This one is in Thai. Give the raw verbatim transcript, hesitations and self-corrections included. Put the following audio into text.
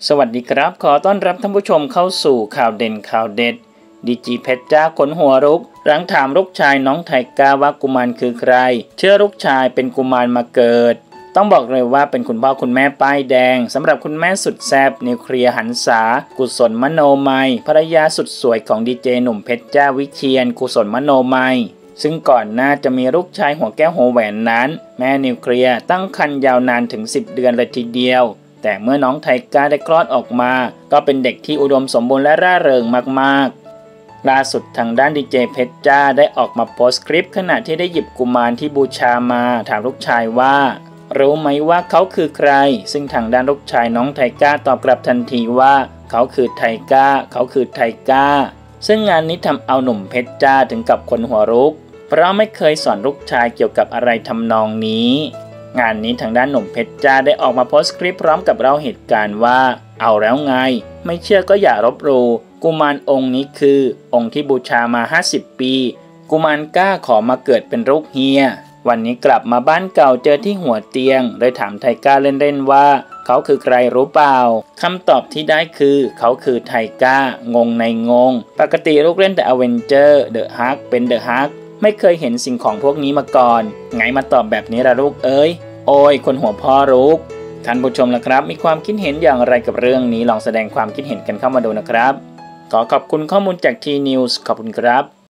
สวัสดีครับขอต้อนรับท่านผู้ชมเข้าสู่ข่าวเด่นข่าวเด็ดดีจีเพชรจ้าขนหัวรุกหลังถามลูกชายน้องไทก้าว่ากุมารคือใครเชื่อลูกชายเป็นกุมารมาเกิดต้องบอกเลยว่าเป็นคุณพ่อคุณแม่ป้ายแดงสำหรับคุณแม่สุดแซ่บนิวเคลียร์หันษากุศลมโนมัยภรรยาสุดสวยของดีเจหนุ่มเพชรจ้าวิเชียรกุศลมโนมัยซึ่งก่อนหน้าจะมีลูกชายหัวแก้วหัวแหวนนั้นแม่นิวเคลียร์ตั้งครรภ์ยาวนานถึงสิบเดือนเลยทีเดียวแต่เมื่อน้องไทก้าได้คลอดออกมาก็เป็นเด็กที่อุดมสมบูรณ์และร่าเริงมากๆล่าสุดทางด้านดีเจเพชรจ้าได้ออกมาโพสต์คลิปขณะที่ได้หยิบกุมารที่บูชามาถามลูกชายว่ารู้ไหมว่าเขาคือใครซึ่งทางด้านลูกชายน้องไทก้าตอบกลับทันทีว่าเขาคือไทก้าเขาคือไทก้าซึ่งงานนี้ทำเอาหนุ่มเพชรจ้าถึงกับขนหัวลุกเพราะไม่เคยสอนลูกชายเกี่ยวกับอะไรทำนองนี้งานนี้ทางด้านหนุ่มเพชรจ้าได้ออกมาโพสต์คลิปพร้อมกับเล่าเหตุการณ์ว่าเอาแล้วไงไม่เชื่อก็อย่าลบหลู่กุมารองค์นี้คือองค์ที่บูชามาห้าสิบปีกุมารก้าขอมาเกิดเป็นลูกเฮียวันนี้กลับมาบ้านเก่าเจอที่หัวเตียงเลยถามไทก้าเล่นๆว่าเขาคือใครรู้เปล่าคำตอบที่ได้คือเขาคือไทก้างงในงงปกติลูกเล่นแต่อเวนเจอร์เดอะฮักเป็นเดอะฮักไม่เคยเห็นสิ่งของพวกนี้มาก่อนไงมาตอบแบบนี้ล่ะลูกเอ้ยโอ้ยคนหัวพ่อลูกท่านผู้ชมล่ะครับมีความคิดเห็นอย่างไรกับเรื่องนี้ลองแสดงความคิดเห็นกันเข้ามาดูนะครับขอขอบคุณข้อมูลจากทีนิวส์ขอบคุณครับ